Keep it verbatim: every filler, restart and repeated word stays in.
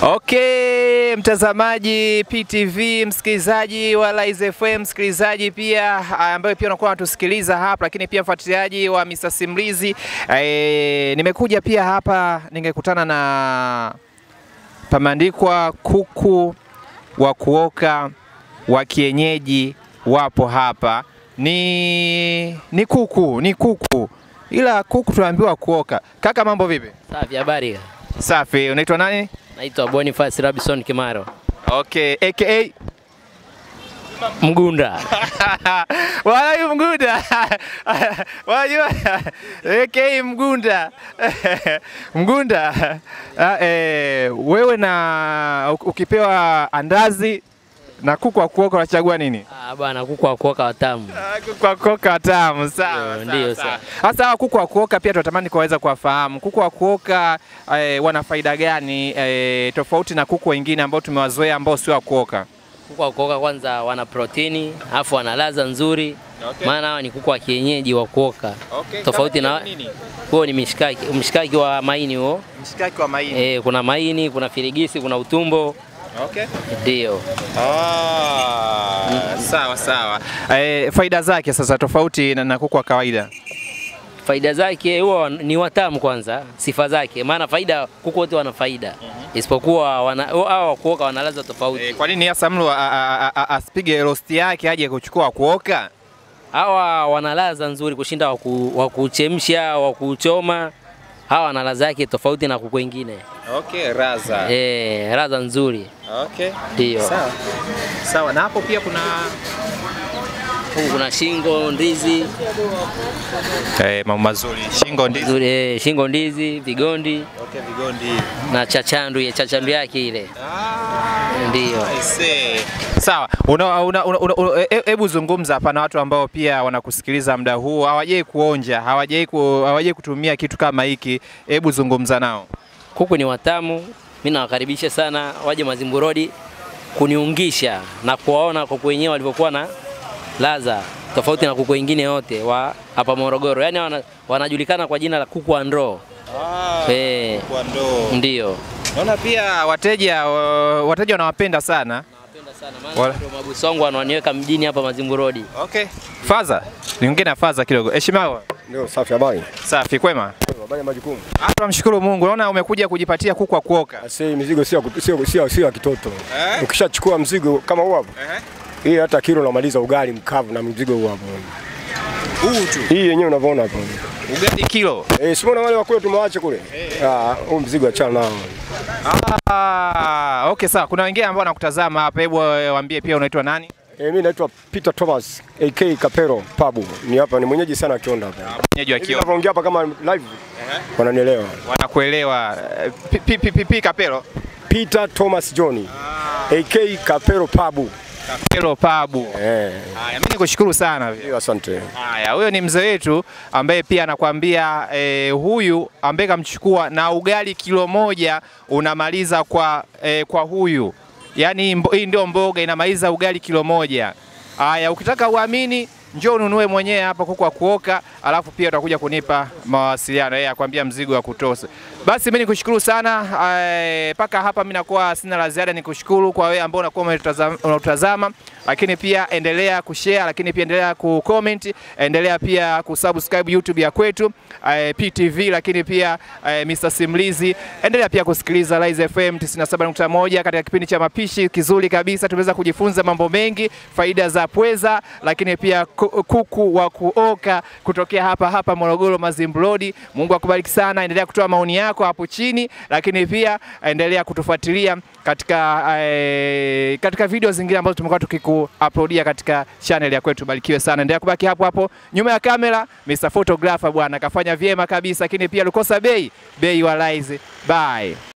Okay, mtazamaji P T V, msikilizaji wa Laize F M, msikilizaji pia ambaye pia unakuwa unatusikiliza hapa, lakini pia mfuatiliaji wa Mister Simulizi. E, nimekuja pia hapa ningekutana na pameandikwa kuku wa kuoka wa kienyeji wapo hapa. Ni ni kuku, ni kuku. Ila kuku tunaambiwa kuoka. Kaka, mambo vipi? Safi, habari. Safi, unaitwa nani? Naitwa Boniface Robinson Kimaro. Okay, aka Mgunda. Wala Mgunda. Wajua aka Mgunda. Mgunda. Eh, wewe na ukipewa andazi na kuku wa kuoka unachagua nini? Ah bwana, kuku wa kuoka watamu. Ah, kuku wa kuoka watamu. Sawa, ndio sawa. Sasa kuku wa kuoka pia tunatamani kuweza kuwafahamu. Kuku wa kuoka eh, wana faida gani eh, tofauti na kuku wengine ambao tumewazoea ambao sio wa kuoka? Kuku wa kuoka kwanza wana protini, afu wana ladha nzuri. Okay. Maana hawa ni kuku wa kienyeji wa kuoka. Okay. Tofauti na huo ni mishikaki, mshikaki wa maini huo. Mshikaki wa maini. Eh, kuna maini, kuna firigisi, kuna utumbo. Okay. Ndio. Ah, mm. Sawa sawa. Eh, faida zake sasa tofauti na, na kuku wa kawaida. Faida zake huwa ni watamu kwanza, sifa zake. Maana faida kuku wote wana faida. Mm -hmm. Isipokuwa wana hao kuoka wana ladha tofauti. Eh, kwa nini hasa mlo asipige roast yake aje kuchukua kuoka? Hawa wana ladha nzuri kushinda wa kuchemsha, wa kuchoma. Hawa wana ladha yake tofauti na kuku wengine. Okay, raza. Eh, raza nzuri. Okay. Ndio. Sawa. Sawa, na hapo pia kuna huko kuna shingo ndizi. Eh, mambo mazuri. Shingo ndizi. Nzuri, eh, shingo ndizi, vigondi. Okay, vigondi. Na chachandu, ya chachandu yake ile. Ah. Ndio. I see. Sawa. Una una, una, una hebu zungumza hapa na watu ambao pia wanakusikiliza muda huu, hawajai kuonja, hawajai ku, hawajai kutumia kitu kama hiki. Hebu zungumza nao. Kuku ni watamu, mimi nawakaribisha sana waje Mazimbu Road kuniungisha na kuwaona kuku wenyewe walivyokuwa na ladha tofauti na kuku wengine yote wa hapa Morogoro. Yaani wana, wanajulikana kwa jina la kuku wa ndoo. Ah, eh, kuku wa ndoo. Ndio. Naona pia wateja wateja wanawapenda sana. Nawapenda sana maana ndio mabosi wangu wananiweka mjini hapa Mazimbu Road. Okay. Faza, niongee na Faza kidogo. Heshima. Ndio, safi, habari. Safi, kwema. Habari ya majukumu. Ah, tunamshukuru Mungu. Naona umekuja kujipatia kuku wa kuoka. Sasa mizigo sio sio sio sio kitoto. Eh? Ukishachukua mzigo kama huu hapo. Eh? Hii hata kilo unamaliza ugali mkavu na mzigo huu hapo. Huu tu. Hii yenyewe unavyoona hapo. Ugali kilo. Eh, sio na wale wa kule tumewaacha kule. Eh. Ah, huu mzigo achana nao. Ah, okay sawa. Kuna wengine ambao wanakutazama hapa. Hebu waambie pia unaitwa nani? Eh, mimi naitwa Peter Thomas aka Kapero Pabu. Ni hapa ni mwenyeji sana Kionda hapa. Mwenyeji wa Kionda. Ninapoongea hapa kama live. Eh. Wananielewa. Wanakuelewa. P P P Kapero. Peter Thomas John. Ah. aka Kapero Pabu. Kapero Pabu. Eh. Haya, mimi nikushukuru sana vile. Asante. Haya, huyo ni mzee wetu ambaye pia anakuambia eh, huyu ambaye kamchukua na ugali kilo moja unamaliza kwa eh, kwa huyu. Yaani hii ndio mboga inamaliza ugali kilo moja. Haya, ukitaka uamini njoo ununue mwenyewe hapa kuku wa kuoka, alafu pia utakuja kunipa mawasiliano yeye akwambia mzigo wa kutosha. Basi mimi nikushukuru sana mpaka hapa, mimi nakuwa sina la ziada. Nikushukuru kwa wewe ambao unakuwa unatazama, lakini pia endelea kushare, lakini pia endelea kucomment, endelea pia kusubscribe YouTube ya kwetu P T V, lakini pia Mister Simulizi. Endelea pia kusikiliza Laize F M tisini na saba nukta moja katika kipindi cha mapishi kizuri kabisa. Tumeweza kujifunza mambo mengi, faida za pweza, lakini pia kuku wa kuoka kutokea hapa hapa Morogoro Mazimbu Road. Mungu akubariki sana. Endelea kutoa maoni yako hapo chini, lakini pia endelea kutufuatilia katika eh, katika video zingine ambazo tumekuwa tukiku-uploadia katika channel ya kwetu. Barikiwe sana. Endelea kubaki hapo hapo. Nyuma ya kamera Mister Photographer bwana kafanya vyema kabisa, lakini pia Lukosa Bei, Bei wa Laize. Bye.